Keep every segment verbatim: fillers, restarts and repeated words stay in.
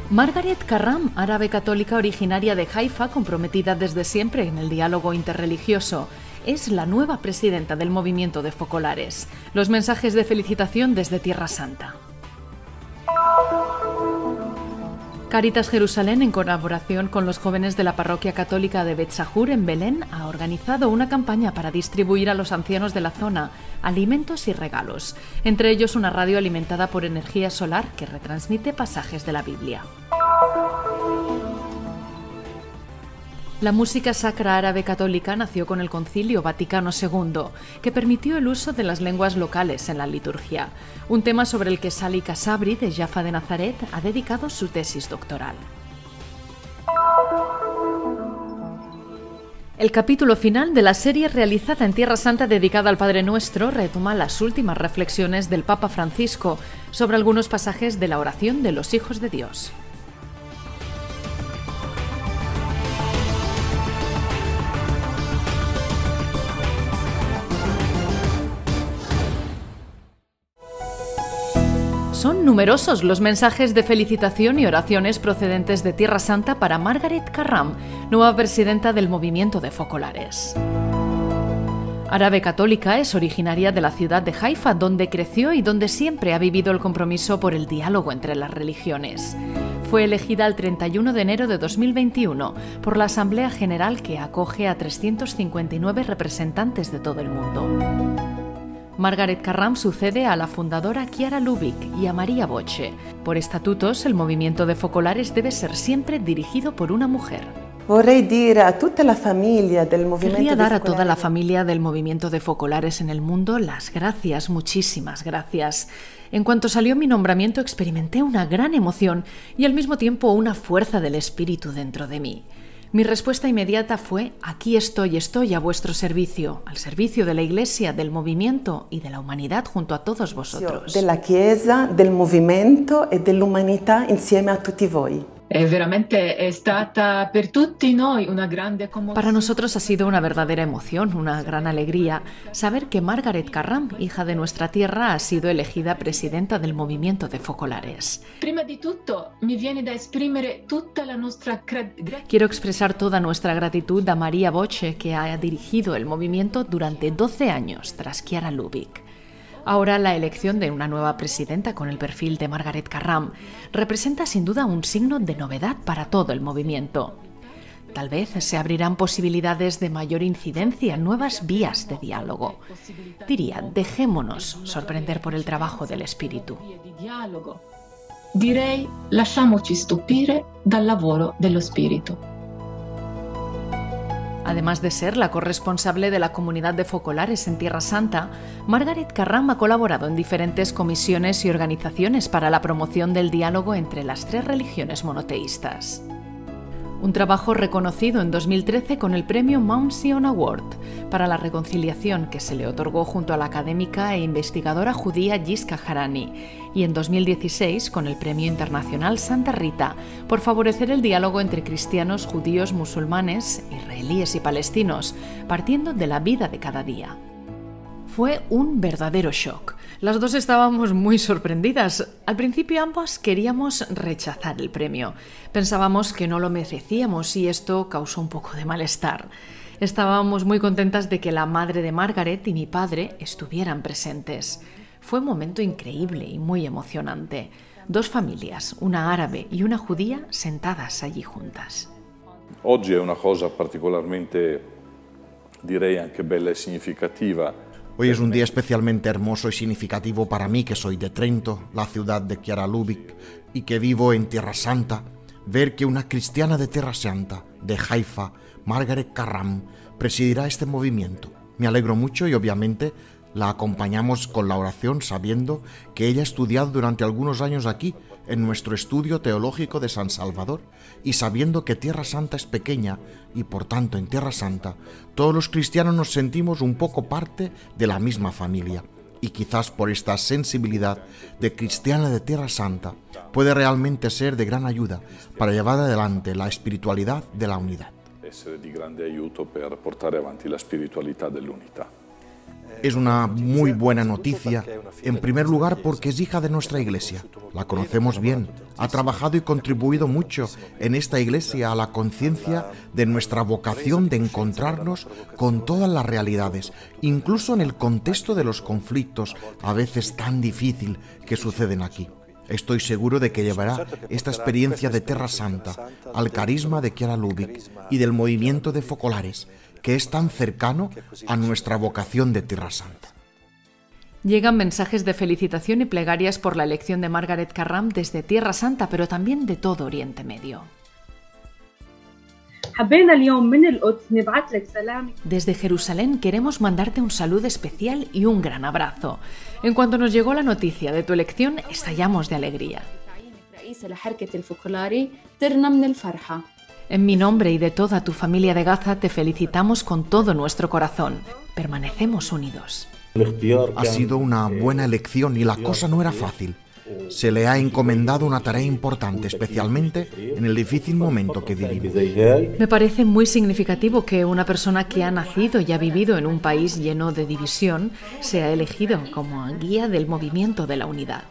Margaret Carram, árabe católica originaria de Haifa, comprometida desde siempre en el diálogo interreligioso, es la nueva presidenta del movimiento de focolares. Los mensajes de felicitación desde Tierra Santa. Cáritas Jerusalén, en colaboración con los jóvenes de la parroquia católica de Bet Sahur en Belén, ha organizado una campaña para distribuir a los ancianos de la zona alimentos y regalos, entre ellos una radio alimentada por energía solar que retransmite pasajes de la Biblia. La música sacra árabe católica nació con el Concilio Vaticano segundo, que permitió el uso de las lenguas locales en la liturgia, un tema sobre el que Sali Kasabri, de Jaffa de Nazaret, ha dedicado su tesis doctoral. El capítulo final de la serie realizada en Tierra Santa dedicada al Padre Nuestro retoma las últimas reflexiones del Papa Francisco sobre algunos pasajes de la oración de los hijos de Dios. Son numerosos los mensajes de felicitación y oraciones procedentes de Tierra Santa para Margaret Carram, nueva presidenta del movimiento de focolares. Árabe católica, es originaria de la ciudad de Haifa, donde creció y donde siempre ha vivido el compromiso por el diálogo entre las religiones. Fue elegida el treinta y uno de enero de dos mil veintiuno por la Asamblea General, que acoge a trescientos cincuenta y nueve representantes de todo el mundo. Margaret Carram sucede a la fundadora Chiara Lubich y a Maria Voce. Por estatutos, el movimiento de focolares debe ser siempre dirigido por una mujer. Querría dar a toda la familia del movimiento de focolares en el mundo las gracias, muchísimas gracias. En cuanto salió mi nombramiento, experimenté una gran emoción y al mismo tiempo una fuerza del espíritu dentro de mí. Mi respuesta inmediata fue: aquí estoy, estoy a vuestro servicio, al servicio de la Iglesia, del movimiento y de la humanidad junto a todos vosotros. De la Chiesa, del movimiento y de la humanidad insieme a tutti voi. Para nosotros ha sido una verdadera emoción, una gran alegría saber que Margaret Carram, hija de nuestra tierra, ha sido elegida presidenta del movimiento de focolares. Quiero expresar toda nuestra gratitud a Maria Voce, que ha dirigido el movimiento durante doce años tras Chiara Lubich. Ahora, la elección de una nueva presidenta con el perfil de Margaret Carram representa sin duda un signo de novedad para todo el movimiento. Tal vez se abrirán posibilidades de mayor incidencia, nuevas vías de diálogo. Diría, dejémonos sorprender por el trabajo del Espíritu. Direi, lasciamoci stupire dal lavoro dello Spirito. Además de ser la corresponsable de la comunidad de focolares en Tierra Santa, Margaret Carram ha colaborado en diferentes comisiones y organizaciones para la promoción del diálogo entre las tres religiones monoteístas. Un trabajo reconocido en dos mil trece con el premio Mount Zion Award para la reconciliación, que se le otorgó junto a la académica e investigadora judía Yisca Harani, y en dos mil dieciséis con el premio internacional Santa Rita por favorecer el diálogo entre cristianos, judíos, musulmanes, israelíes y palestinos, partiendo de la vida de cada día. Fue un verdadero shock. Las dos estábamos muy sorprendidas. Al principio ambas queríamos rechazar el premio. Pensábamos que no lo merecíamos y esto causó un poco de malestar. Estábamos muy contentas de que la madre de Margaret y mi padre estuvieran presentes. Fue un momento increíble y muy emocionante. Dos familias, una árabe y una judía, sentadas allí juntas. Oggi è una cosa particolarmente, direi anche bella e significativa. Hoy es un día especialmente hermoso y significativo para mí, que soy de Trento, la ciudad de Chiara Lubich, y que vivo en Tierra Santa, ver que una cristiana de Tierra Santa, de Haifa, Margaret Carram, presidirá este movimiento. Me alegro mucho y obviamente la acompañamos con la oración, sabiendo que ella ha estudiado durante algunos años aquí, en nuestro estudio teológico de San Salvador, y sabiendo que Tierra Santa es pequeña y por tanto en Tierra Santa todos los cristianos nos sentimos un poco parte de la misma familia, y quizás por esta sensibilidad de cristiana de Tierra Santa puede realmente ser de gran ayuda para llevar adelante la espiritualidad de la unidad. Essere di grande aiuto per portare avanti la spiritualità dell'unità. Es una muy buena noticia, en primer lugar porque es hija de nuestra iglesia. La conocemos bien, ha trabajado y contribuido mucho en esta iglesia a la conciencia de nuestra vocación de encontrarnos con todas las realidades, incluso en el contexto de los conflictos, a veces tan difícil, que suceden aquí. Estoy seguro de que llevará esta experiencia de Terra Santa al carisma de Chiara Lubich y del movimiento de Focolares, que es tan cercano a nuestra vocación de Terra Santa. Llegan mensajes de felicitación y plegarias por la elección de Margaret Carram desde Tierra Santa, pero también de todo Oriente Medio. Desde Jerusalén queremos mandarte un saludo especial y un gran abrazo. En cuanto nos llegó la noticia de tu elección, estallamos de alegría. En mi nombre y de toda tu familia de Gaza te felicitamos con todo nuestro corazón. Permanecemos unidos. Ha sido una buena elección y la cosa no era fácil. Se le ha encomendado una tarea importante, especialmente en el difícil momento que vivimos. Me parece muy significativo que una persona que ha nacido y ha vivido en un país lleno de división sea elegido como guía del movimiento de la unidad.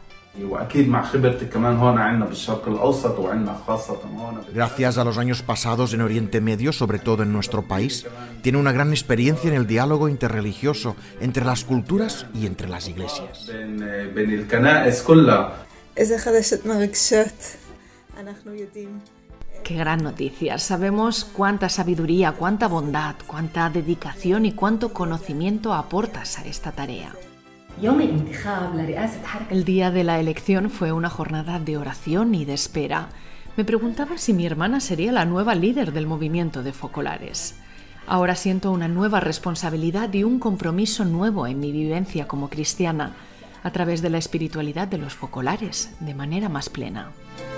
Gracias a los años pasados en Oriente Medio, sobre todo en nuestro país, tiene una gran experiencia en el diálogo interreligioso entre las culturas y entre las iglesias. Qué gran noticia. Sabemos cuánta sabiduría, cuánta bondad, cuánta dedicación y cuánto conocimiento aportas a esta tarea. El día de la elección fue una jornada de oración y de espera. Me preguntaba si mi hermana sería la nueva líder del movimiento de Focolares. Ahora siento una nueva responsabilidad y un compromiso nuevo en mi vivencia como cristiana, a través de la espiritualidad de los Focolares, de manera más plena.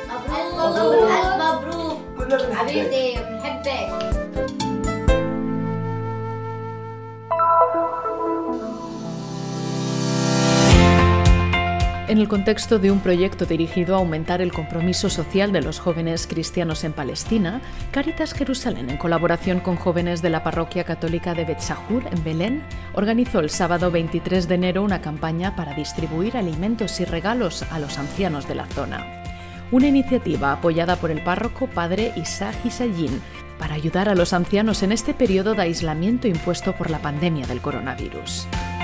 En el contexto de un proyecto dirigido a aumentar el compromiso social de los jóvenes cristianos en Palestina, Cáritas Jerusalén, en colaboración con jóvenes de la parroquia católica de Bet Sahur, en Belén, organizó el sábado veintitrés de enero una campaña para distribuir alimentos y regalos a los ancianos de la zona. Una iniciativa apoyada por el párroco padre Isaac Isayin para ayudar a los ancianos en este periodo de aislamiento impuesto por la pandemia del coronavirus.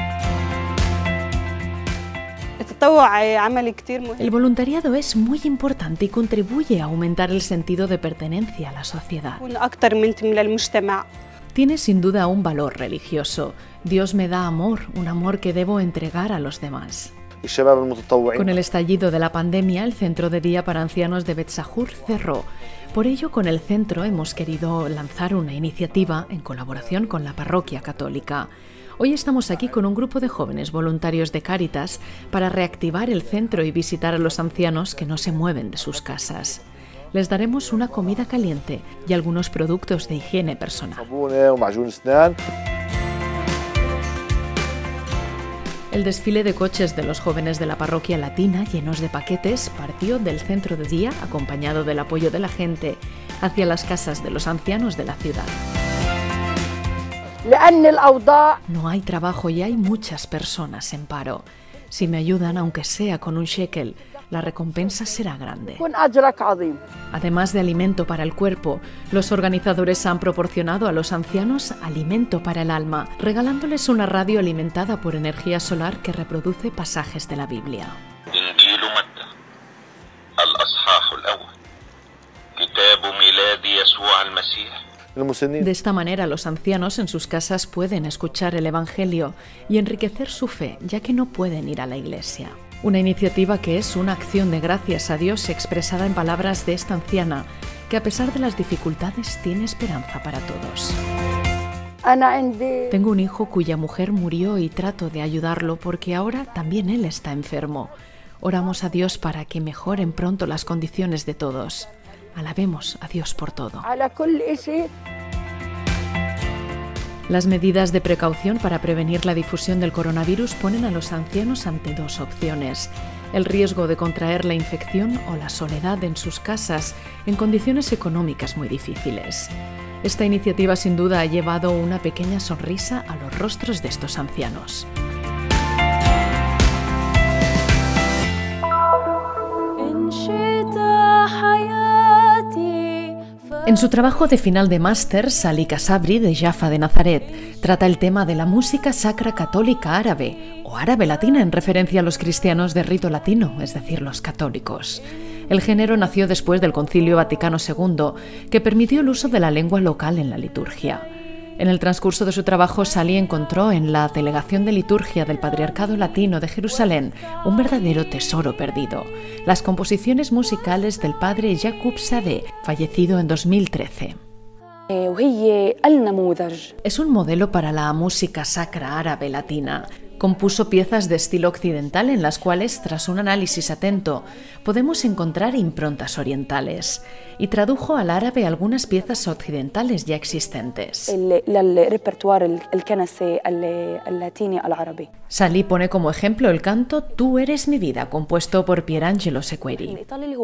El voluntariado es muy importante y contribuye a aumentar el sentido de pertenencia a la sociedad. Tiene sin duda un valor religioso. Dios me da amor, un amor que debo entregar a los demás. Con el estallido de la pandemia, el centro de día para ancianos de Bet Sahur cerró. Por ello, con el centro hemos querido lanzar una iniciativa en colaboración con la parroquia católica. Hoy estamos aquí con un grupo de jóvenes voluntarios de Cáritas para reactivar el centro y visitar a los ancianos que no se mueven de sus casas. Les daremos una comida caliente y algunos productos de higiene personal. El desfile de coches de los jóvenes de la parroquia latina, llenos de paquetes, partió del centro de día, acompañado del apoyo de la gente, hacia las casas de los ancianos de la ciudad. No hay trabajo y hay muchas personas en paro. Si me ayudan, aunque sea con un shekel, la recompensa será grande. Además de alimento para el cuerpo, los organizadores han proporcionado a los ancianos alimento para el alma, regalándoles una radio alimentada por energía solar que reproduce pasajes de la Biblia. De esta manera, los ancianos en sus casas pueden escuchar el Evangelio y enriquecer su fe, ya que no pueden ir a la iglesia. Una iniciativa que es una acción de gracias a Dios expresada en palabras de esta anciana, que a pesar de las dificultades tiene esperanza para todos. Tengo un hijo cuya mujer murió y trato de ayudarlo porque ahora también él está enfermo. Oramos a Dios para que mejoren pronto las condiciones de todos. Alabemos a Dios por todo. Las medidas de precaución para prevenir la difusión del coronavirus ponen a los ancianos ante dos opciones: el riesgo de contraer la infección o la soledad en sus casas en condiciones económicas muy difíciles. Esta iniciativa sin duda ha llevado una pequeña sonrisa a los rostros de estos ancianos. En su trabajo de final de máster, Salika Sabri, de Jaffa de Nazaret, trata el tema de la música sacra católica árabe, o árabe latina en referencia a los cristianos de rito latino, es decir, los católicos. El género nació después del Concilio Vaticano segundo, que permitió el uso de la lengua local en la liturgia. En el transcurso de su trabajo, Sali encontró en la Delegación de Liturgia del Patriarcado Latino de Jerusalén un verdadero tesoro perdido: las composiciones musicales del padre Yaqub Sadeh, fallecido en dos mil trece. Es un modelo para la música sacra árabe latina. Compuso piezas de estilo occidental en las cuales, tras un análisis atento, podemos encontrar improntas orientales, y tradujo al árabe algunas piezas occidentales ya existentes. Sali pone como ejemplo el canto Tú eres mi vida, compuesto por Pierangelo Sequeri.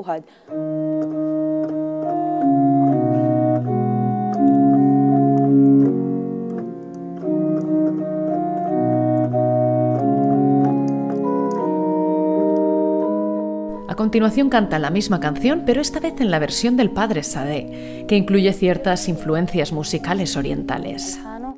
A continuación canta la misma canción, pero esta vez en la versión del padre Sadeh, que incluye ciertas influencias musicales orientales.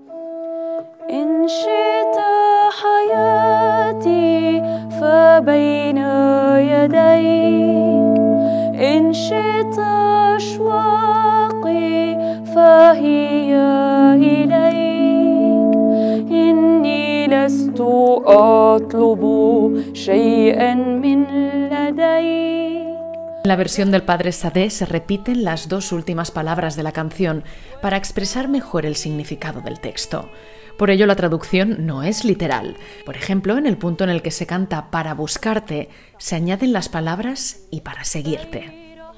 En la versión del padre Sadeh se repiten las dos últimas palabras de la canción para expresar mejor el significado del texto. Por ello, la traducción no es literal. Por ejemplo, en el punto en el que se canta para buscarte, se añaden las palabras y para seguirte.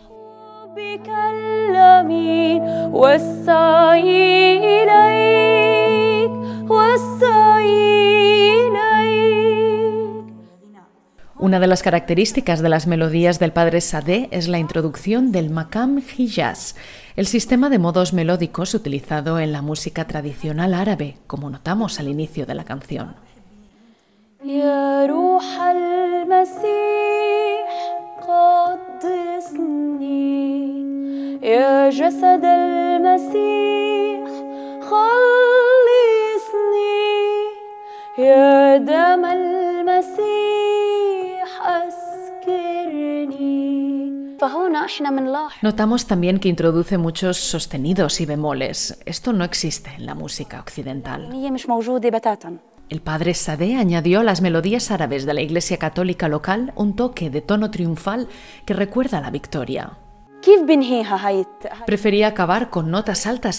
Una de las características de las melodías del padre Sadeh es la introducción del Maqam Hijaz, el sistema de modos melódicos utilizado en la música tradicional árabe, como notamos al inicio de la canción. Notamos también que introduce muchos sostenidos y bemoles. Esto no existe en la música occidental. El padre Sadeh añadió a las melodías árabes de la Iglesia Católica local un toque de tono triunfal que recuerda la victoria. Prefería acabar con notas altas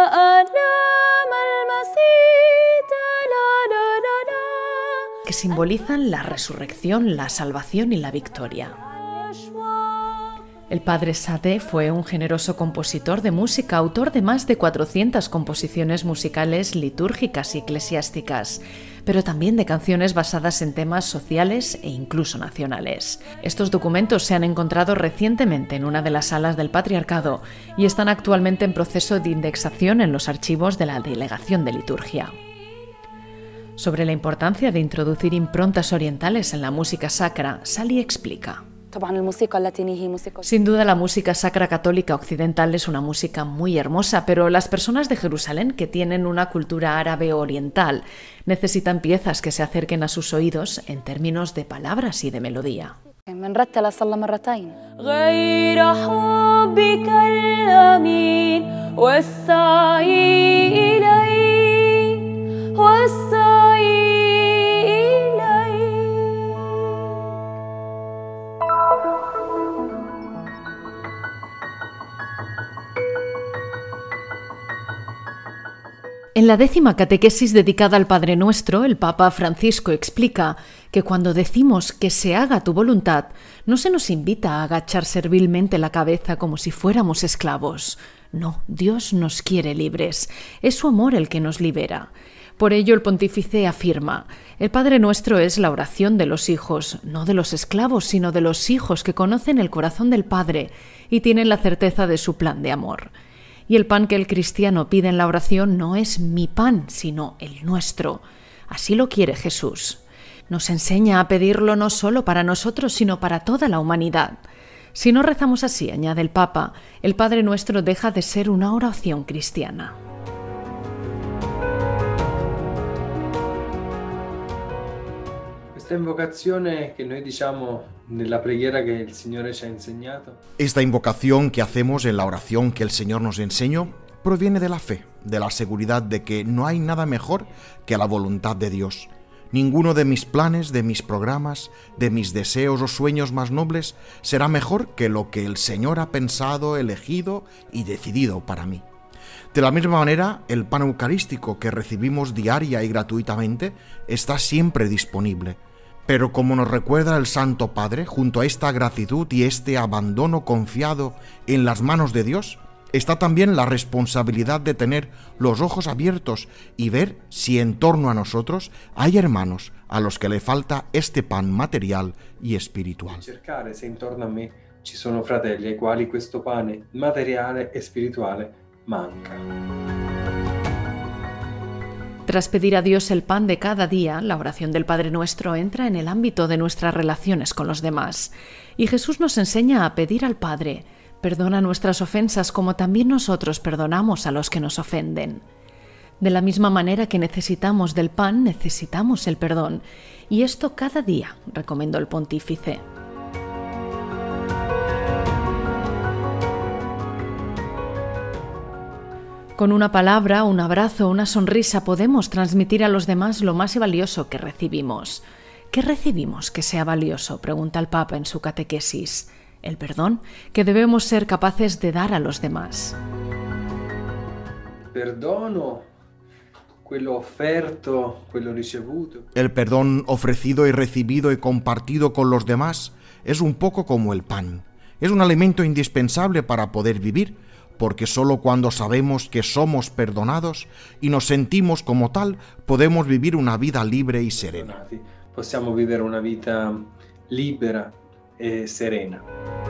que simbolizan la resurrección, la salvación y la victoria. El padre Sadeh fue un generoso compositor de música, autor de más de cuatrocientas composiciones musicales litúrgicas y eclesiásticas, pero también de canciones basadas en temas sociales e incluso nacionales. Estos documentos se han encontrado recientemente en una de las salas del Patriarcado y están actualmente en proceso de indexación en los archivos de la Delegación de Liturgia. Sobre la importancia de introducir improntas orientales en la música sacra, Sali explica. Sin duda, la música sacra católica occidental es una música muy hermosa, pero las personas de Jerusalén, que tienen una cultura árabe oriental, necesitan piezas que se acerquen a sus oídos en términos de palabras y de melodía. En la décima catequesis dedicada al Padre Nuestro, el Papa Francisco explica que cuando decimos que se haga tu voluntad, no se nos invita a agachar servilmente la cabeza como si fuéramos esclavos. No, Dios nos quiere libres. Es su amor el que nos libera. Por ello el pontífice afirma: el Padre Nuestro es la oración de los hijos, no de los esclavos, sino de los hijos que conocen el corazón del Padre y tienen la certeza de su plan de amor. Y el pan que el cristiano pide en la oración no es mi pan, sino el nuestro. Así lo quiere Jesús. Nos enseña a pedirlo no solo para nosotros, sino para toda la humanidad. Si no rezamos así, añade el Papa, el Padre Nuestro deja de ser una oración cristiana. Esta invocazione che noi diciamo nella preghiera che il Signore ci ha insegnato. Esta invocación que hacemos en la oración que el Señor nos enseñó proviene de la fe, de la seguridad de que no hay nada mejor que la voluntad de Dios. Ninguno de mis planes, de mis programas, de mis deseos o sueños más nobles será mejor que lo que el Señor ha pensado, elegido y decidido para mí. De la misma manera, el pan eucarístico que recibimos diaria y gratuitamente está siempre disponible. Pero como nos recuerda el Santo Padre, junto a esta gratitud y este abandono confiado en las manos de Dios, está también la responsabilidad de tener los ojos abiertos y ver si en torno a nosotros hay hermanos a los que le falta este pan material y espiritual. Cercare se intorno a me ci sono fratelli ai quali questo pane materiale e spirituale manca. Tras pedir a Dios el pan de cada día, la oración del Padre Nuestro entra en el ámbito de nuestras relaciones con los demás. Y Jesús nos enseña a pedir al Padre: perdona nuestras ofensas como también nosotros perdonamos a los que nos ofenden. De la misma manera que necesitamos del pan, necesitamos el perdón. Y esto cada día, recomendó el pontífice. Con una palabra, un abrazo, una sonrisa podemos transmitir a los demás lo más valioso que recibimos. ¿Qué recibimos que sea valioso?, pregunta el Papa en su catequesis. El perdón que debemos ser capaces de dar a los demás. Perdono, quello offerto, quello ricevuto. El perdón ofrecido y recibido y compartido con los demás es un poco como el pan. Es un alimento indispensable para poder vivir, porque solo cuando sabemos que somos perdonados y nos sentimos como tal, podemos vivir una vida libre y serena. Possiamo vivere una vita libera e serena.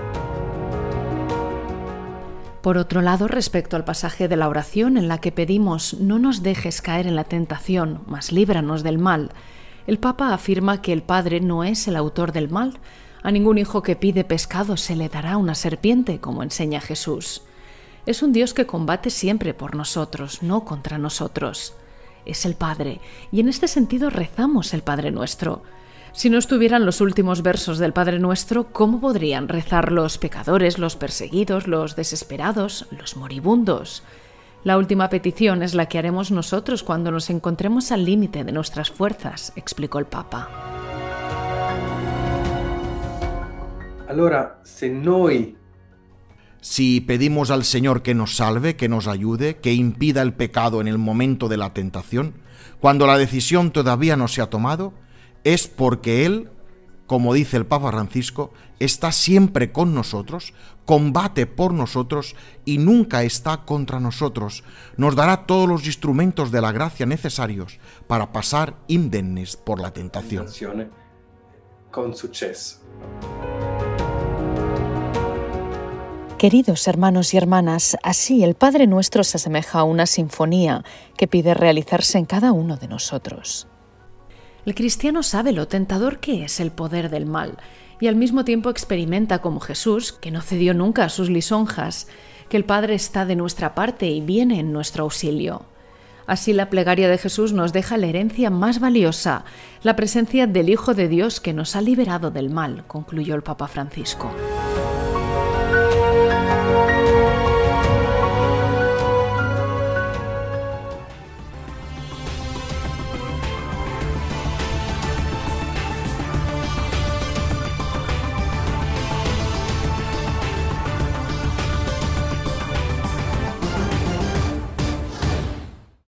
Por otro lado, respecto al pasaje de la oración en la que pedimos no nos dejes caer en la tentación, mas líbranos del mal, el Papa afirma que el Padre no es el autor del mal. A ningún hijo que pide pescado se le dará una serpiente, como enseña Jesús. Es un Dios que combate siempre por nosotros, no contra nosotros. Es el Padre, y en este sentido rezamos el Padre Nuestro. Si no estuvieran los últimos versos del Padre Nuestro, ¿cómo podrían rezar los pecadores, los perseguidos, los desesperados, los moribundos? La última petición es la que haremos nosotros cuando nos encontremos al límite de nuestras fuerzas, explicó el Papa. Allora, se noi Si pedimos al Señor que nos salve, que nos ayude, que impida el pecado en el momento de la tentación, cuando la decisión todavía no se ha tomado, es porque Él, como dice el Papa Francisco, está siempre con nosotros, combate por nosotros y nunca está contra nosotros. Nos dará todos los instrumentos de la gracia necesarios para pasar indemnes por la tentación. Con suceso. Queridos hermanos y hermanas, así el Padre Nuestro se asemeja a una sinfonía que pide realizarse en cada uno de nosotros. El cristiano sabe lo tentador que es el poder del mal y al mismo tiempo experimenta como Jesús, que no cedió nunca a sus lisonjas, que el Padre está de nuestra parte y viene en nuestro auxilio. Así la plegaria de Jesús nos deja la herencia más valiosa, la presencia del Hijo de Dios que nos ha liberado del mal, concluyó el Papa Francisco.